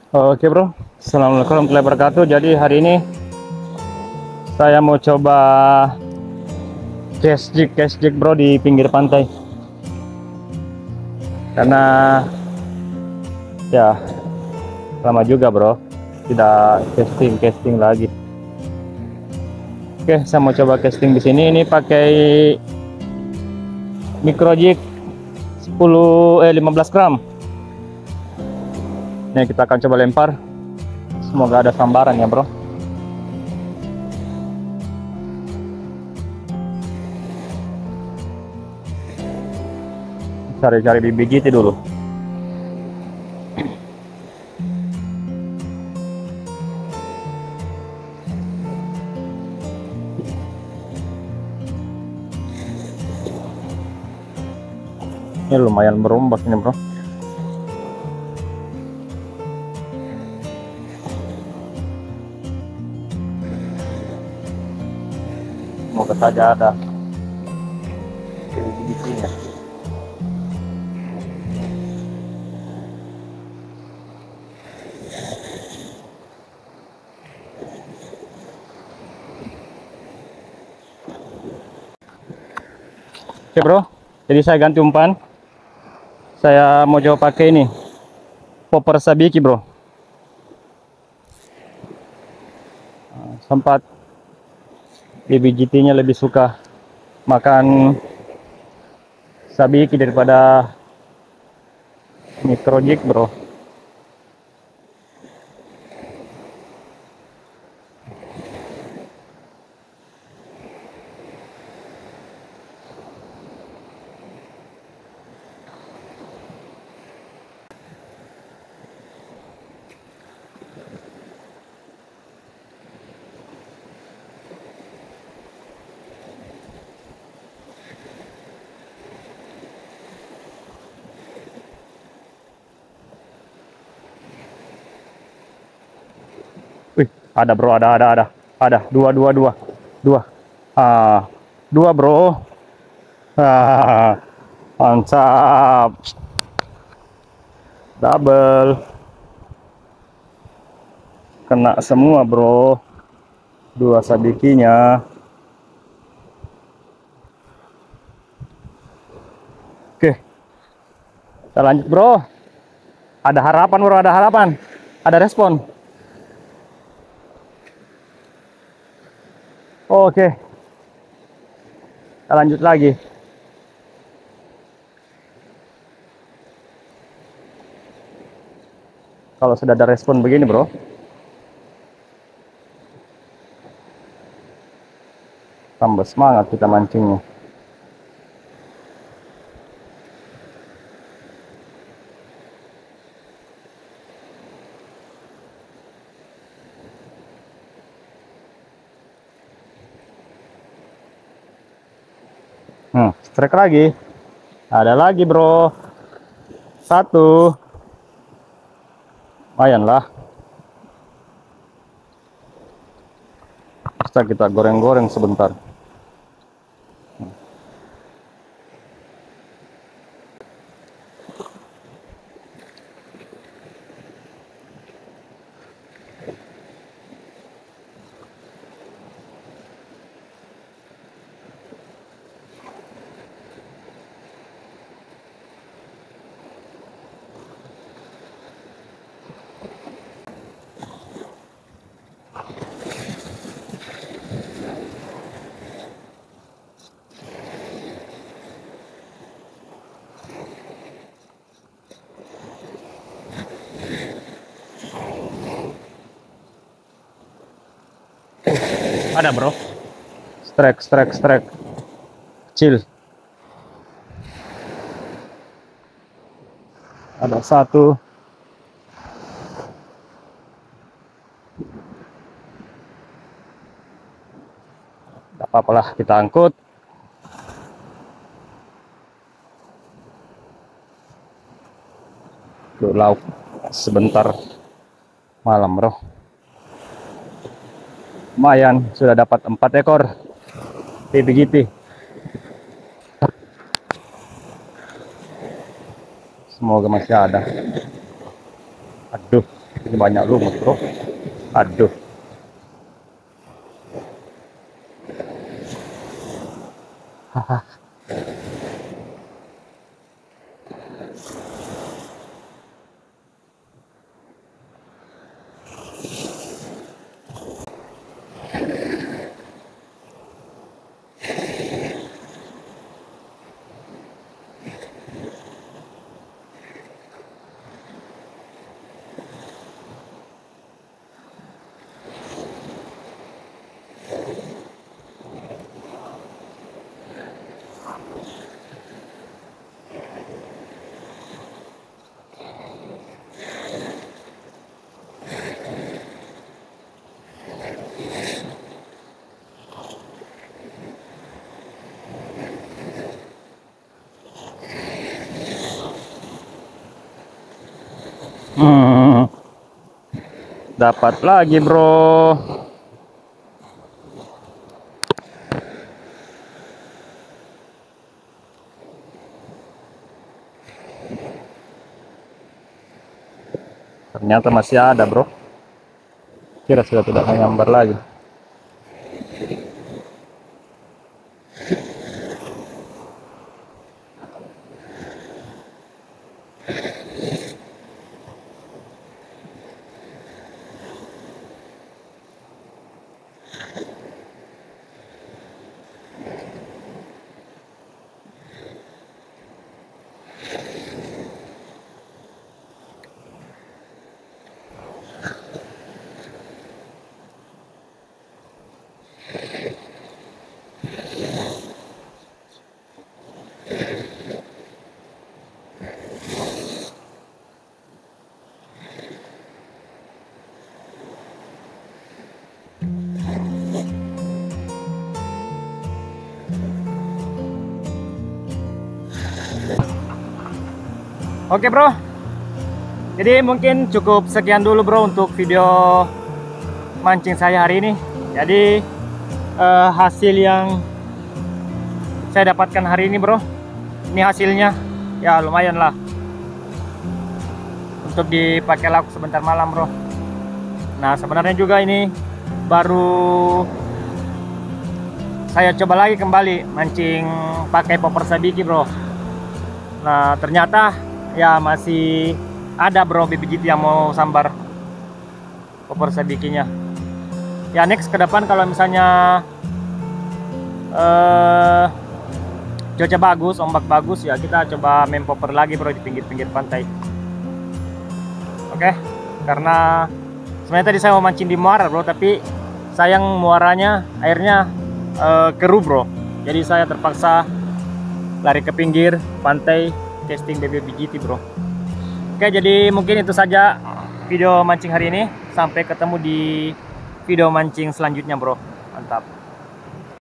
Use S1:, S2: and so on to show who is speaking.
S1: Oke bro, Assalamualaikum warahmatullahi wabarakatuh. Jadi hari ini saya mau coba cash jig bro di pinggir pantai. Karena ya lama juga bro, tidak casting lagi. Oke, saya mau coba casting di sini. Ini pakai micro jig 15 gram. Nih kita akan coba lempar. Semoga ada sambaran ya bro. Cari-cari bibit GT dulu. Ini lumayan berombak ini bro. Semoga saja ada bibit-bibitnya. Oke bro, jadi saya ganti umpan. Saya mau coba pakai ini popper sabiki bro. Sempat BBGT-nya lebih suka makan sabiki daripada micro jig bro. Wih, ada bro, ada dua, dua bro, mantap, double, kena semua bro, dua sabikinya. Oke, kita lanjut bro. Ada harapan bro, ada harapan, ada respon. Oke, kita lanjut lagi. Kalau sudah ada respon begini bro, tambah semangat kita mancingnya. Strike lagi. Ada lagi bro. Satu. Lumayan lah. Kita goreng-goreng sebentar. Ada bro. Strike. Kecil. Ada satu. Tidak apa-apalah, kita angkut. Untuk lauk sebentar malam bro. Lumayan, sudah dapat 4 ekor BBGT. Semoga masih ada. Aduh. Ini banyak lumut bro. Aduh. Haha. Dapat lagi bro. Ternyata masih ada bro. Kira sudah tidak menggambar lagi. Oke bro, jadi mungkin cukup sekian dulu bro untuk video mancing saya hari ini. Jadi hasil yang saya dapatkan hari ini bro, ini hasilnya ya lumayan lah untuk dipakai lauk sebentar malam bro. Nah sebenarnya juga ini baru saya coba lagi kembali mancing pakai popper sabiki bro. Nah ternyata ya masih ada bro BBGT yang mau sambar popper sabikinya. Ya next ke depan kalau misalnya cuaca bagus, ombak bagus ya kita coba main popper lagi bro di pinggir-pinggir pantai. Oke, karena sebenarnya tadi saya mau mancing di muara bro, tapi sayang muaranya airnya keruh bro. Jadi saya terpaksa lari ke pinggir pantai testing BBGT bro. Oke, jadi mungkin itu saja video mancing hari ini. Sampai ketemu di video mancing selanjutnya bro. Mantap.